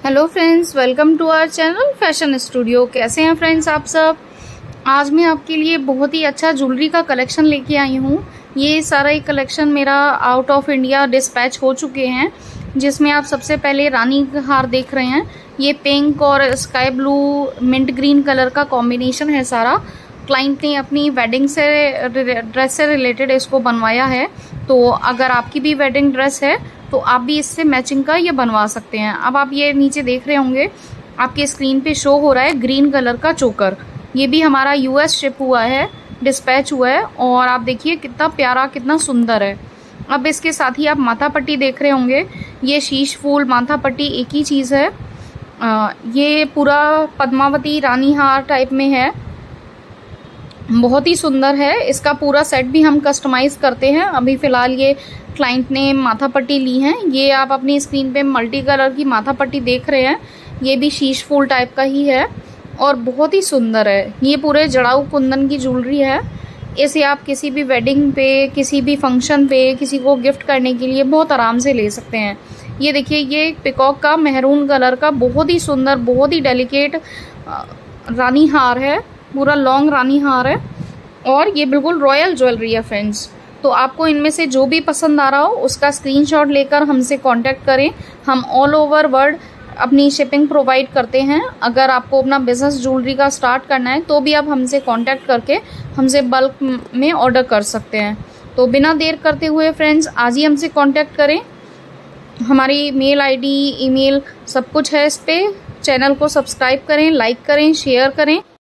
Hello friends, welcome to our channel fashion studio. कैसे हैं friends आप सब। आज मैं आपके लिए बहुत ही अच्छा ज्वेलरी का कलेक्शन लेके आई हूँ। ये सारा ही कलेक्शन मेरा आउट ऑफ इंडिया डिस्पैच हो चुके हैं, जिसमें आप सबसे पहले रानी हार देख रहे हैं। ये पिंक और sky blue mint green colour का कॉम्बिनेशन है। सारा क्लाइंट ने अपनी वेडिंग से ड्रेस से रिलेटेड इसको बनवाया है। तो अगर आपकी भी वेडिंग ड्रेस है तो आप भी इससे मैचिंग का ये बनवा सकते हैं। अब आप ये नीचे देख रहे होंगे, आपके स्क्रीन पे शो हो रहा है ग्रीन कलर का चोकर। ये भी हमारा यूएस शिप हुआ है, डिस्पैच हुआ है। और आप देखिए कितना प्यारा, कितना सुंदर है। अब इसके साथ ही आप माथा पट्टी देख रहे होंगे। ये शीश फूल माथा पट्टी एक ही चीज़ है। ये पूरा पद्मावती रानी हार टाइप में है, बहुत ही सुंदर है। इसका पूरा सेट भी हम कस्टमाइज करते हैं। अभी फ़िलहाल ये क्लाइंट ने माथा पट्टी ली है। ये आप अपनी स्क्रीन पे मल्टी कलर की माथा पट्टी देख रहे हैं। ये भी शीश फूल टाइप का ही है और बहुत ही सुंदर है। ये पूरे जड़ाऊ कुंदन की ज्वेलरी है। इसे आप किसी भी वेडिंग पे, किसी भी फंक्शन पे, किसी को गिफ्ट करने के लिए बहुत आराम से ले सकते हैं। ये देखिए, ये पिकॉक का मेहरून कलर का बहुत ही सुंदर, बहुत ही डेलिकेट रानी हार है। पूरा लॉन्ग रानी हार है और ये बिल्कुल रॉयल ज्वेलरी है फ्रेंड्स। तो आपको इनमें से जो भी पसंद आ रहा हो उसका स्क्रीनशॉट लेकर हमसे कांटेक्ट करें। हम ऑल ओवर वर्ल्ड अपनी शिपिंग प्रोवाइड करते हैं। अगर आपको अपना बिजनेस ज्वेलरी का स्टार्ट करना है तो भी आप हमसे कांटेक्ट करके हमसे बल्क में ऑर्डर कर सकते हैं। तो बिना देर करते हुए फ्रेंड्स, आज ही हमसे कांटेक्ट करें। हमारी मेल आईडी, ईमेल सब कुछ है इस पे। चैनल को सब्सक्राइब करें, लाइक करें, शेयर करें।